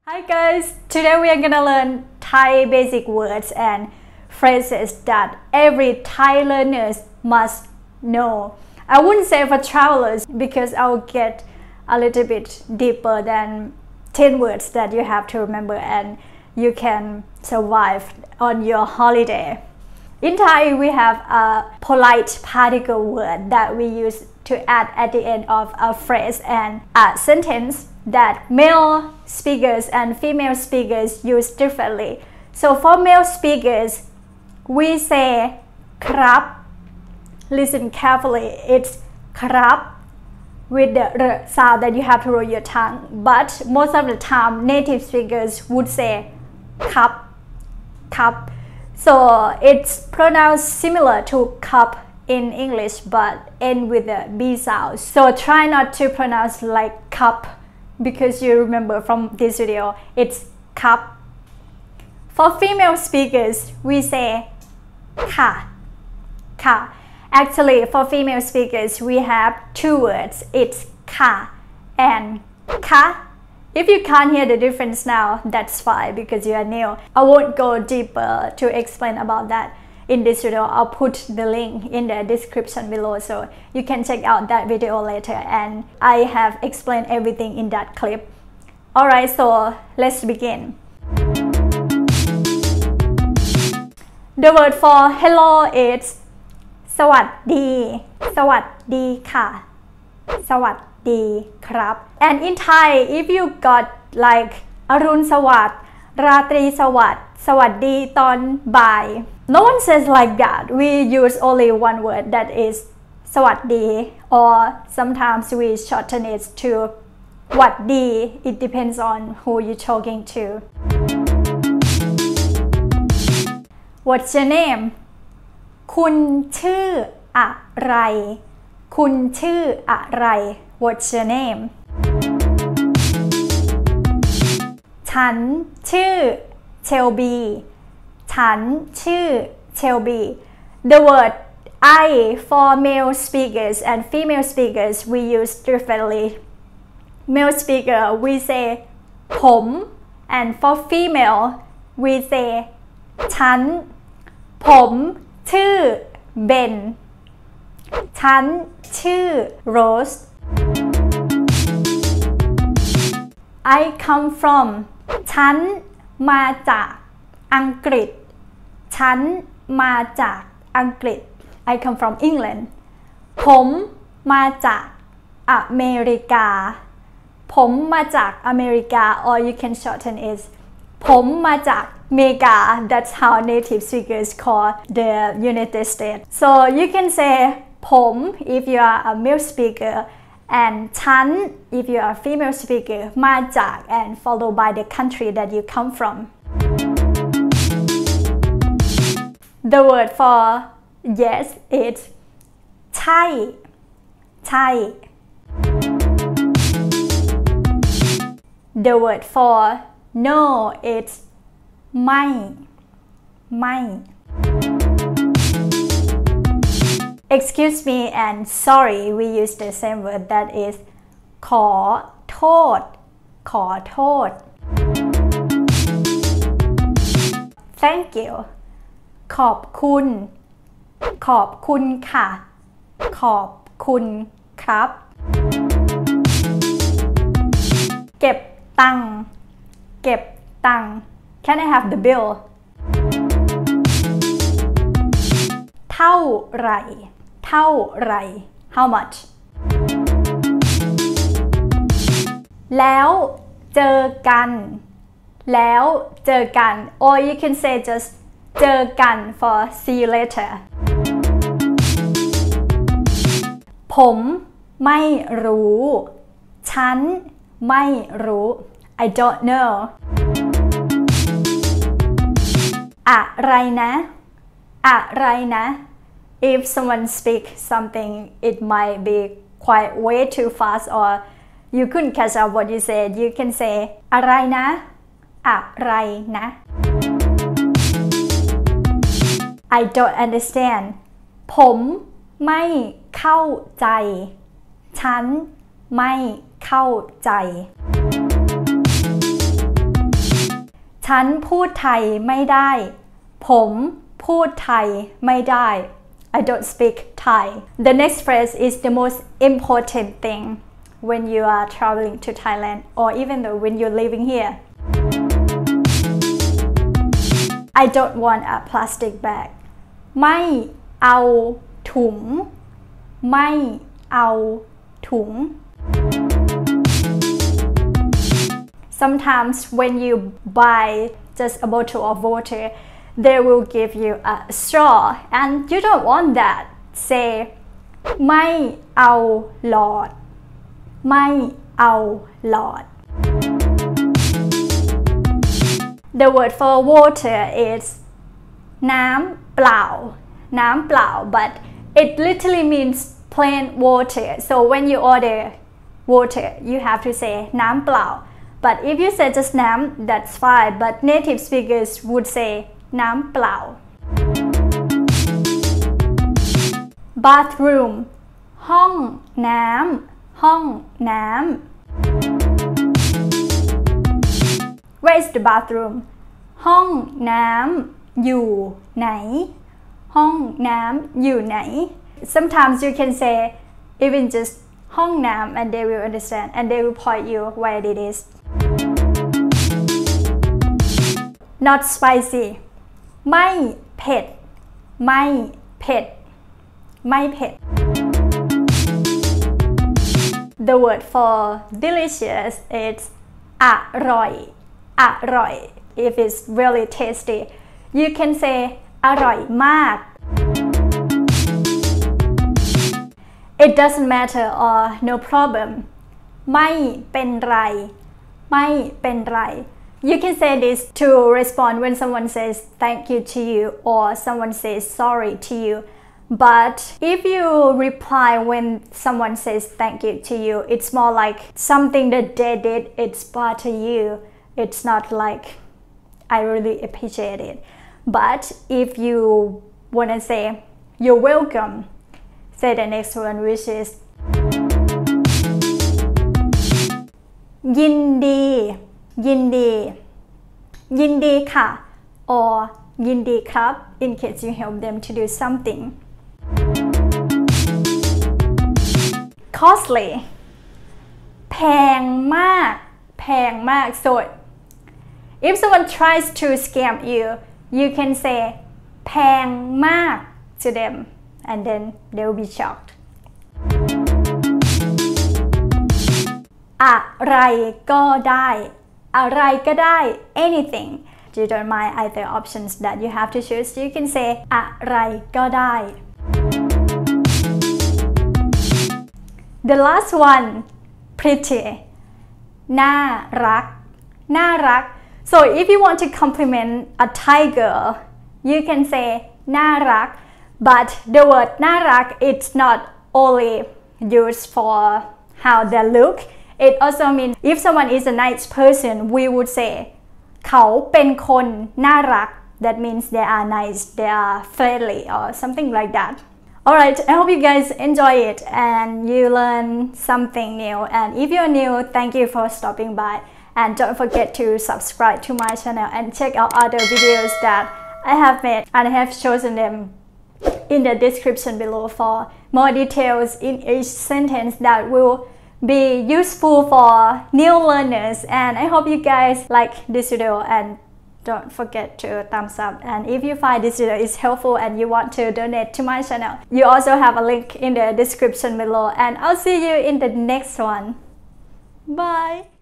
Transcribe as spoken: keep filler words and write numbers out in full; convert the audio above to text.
Hi guys, today we are gonna learn Thai basic words and phrases that every Thai learners must know. I wouldn't say for travelers because I'll get a little bit deeper than ten words that you have to remember and you can survive on your holiday. In Thai, we have a polite particle word that we use to add at the end of a phrase and a sentence that male speakers and female speakers use differently. So for male speakers, we say krap. Listen carefully, it's krap with the r sound that you have to roll your tongue. But most of the time, native speakers would say cup, cup. So it's pronounced similar to cup in English, but end with the B sound. So try not to pronounce like cup because you remember from this video, it's cup. For female speakers, we say ka, ka. Actually, for female speakers, we have two words. It's ka and ka. If you can't hear the difference now, that's fine because you are new. I won't go deeper to explain about that in this video. I'll put the link in the description below so you can check out that video later, and I have explained everything in that clip. Alright, so let's begin. The word for hello is สวัสดี สวัสดีค่ะ สวัสดีครับ and in Thai if you got like อรุณสวัสดิ์ ราตรีสวัสดิ์ สวัสดีตอนบ่าย no one says like that. We use only one word, that is สวัสดี or sometimes we shorten it to หวัดดี. It depends on who you're talking to. What's your name? คุณชื่ออะไร คุณชื่ออะไร What's your name? ฉันชื่อเชลบีฉันชื่อเชลบี The word I for male speakers and female speakers we use differently. Male speaker we say ผม and for female we say ฉัน ผมชื่อเบน ฉันชื่อโรส I come from ฉันมาจากอังกฤษ ฉันมาจากอังกฤษ I come from England ผมมาจากอเมริกา ผมมาจากอเมริกา or you can shorten it ผมมาจากอเมริกา that's how native speakers call the United States. So you can say ผม if you are a male speaker and ฉัน if you are a female speaker มาจาก and followed by the country that you come from. The word for yes is ใช่ ใช่ The word for no is ไม่ ไม่ Excuse me and sorry we use the same word, that is ขอโทษ ขอโทษ Thank you ขอบคุณ ขอบคุณค่ะ ขอบคุณครับ เก็บตังค์ เก็บตังค์ Can I have the bill? เท่าไหร่ เท่าไหร่ How much? แล้วเจอกัน แล้วเจอกัน or you can say just เจอกัน for see you later. ผมไม่รู้ ฉันไม่รู้ I don't know. อะไรนะ อะไรนะ If someone speaks something, it might be quite way too fast or you couldn't catch up what you said. You can say อะไรนะ อะไรนะ I don't understand. ผมไม่เข้าใจ ฉันไม่เข้าใจฉันพูดไทยไม่ได้ ผมพูดไทยไม่ได้ I don't speak Thai. The next phrase is the most important thing when you are traveling to Thailand or even though when you're living here. I don't want a plastic bag. ไม่เอาถุงไม่เอาถุง Sometimes when you buy just a bottle of water, they will give you a straw and you don't want that. Say ไม่เอาหลอดไม่เอาหลอด The word for water is น้ำเปล่าน้ำเปล่า but it literally means plain water. So when you order water, you have to say น้ำเปล่า But if you say just น้ำ that's fine. But native speakers would say น้ำเปล่า Bathroom ห้องน้ำห้องน้ำ Where is the bathroom ห้องน้ำอยู่ไหนห้องน้ำอยู่ไหน Sometimes you can say even just ห้องน้ำ and they will understand and they will point you where it is. Not spicy ไม่เผ็ดไม่เผ็ดไม่เผ็ด The word for delicious is อร่อยอร่อย If it's really tasty you can say อร่อยมาก It doesn't matter or no problem ไม่เป็นไรไม่เป็นไร You can say this to respond when someone says thank you to you or someone says sorry to you. But if you reply when someone says thank you to you, it's more like something that they did, it's bother you. It's not like I really appreciate it. But if you want to say you're welcome, say the next one which is ยินดียินดียินดีค่ะ or ยินดีครับ in case you help them to do something. Costly แพงมากแพงมาก so if someone tries to scam you you can say แพงมาก to them and then they will be shocked. อะไรก็ได้อะไรก็ได้ anything you don't mind either options that you have to choose you can say อะไรก็ได้ The last one pretty น่ารักน่ารัก so if you want to compliment a Thai girl you can say น่ารัก but the word น่ารัก it's not only used for how they look. It also means if someone is a nice person, we would say เขาเป็นคนน่ารัก That means they are nice, they are friendly or something like that. Alright, I hope you guys enjoy it and you learn something new. And if you're new, thank you for stopping by. And don't forget to subscribe to my channel and check out other videos that I have made. And I have chosen them in the description below for more details in each sentence that will be useful for new learners. And I hope you guys like this video and don't forget to thumbs up. And if you find this video is helpful and you want to donate to my channel, you also have a link in the description below. And I'll see you in the next one. Bye.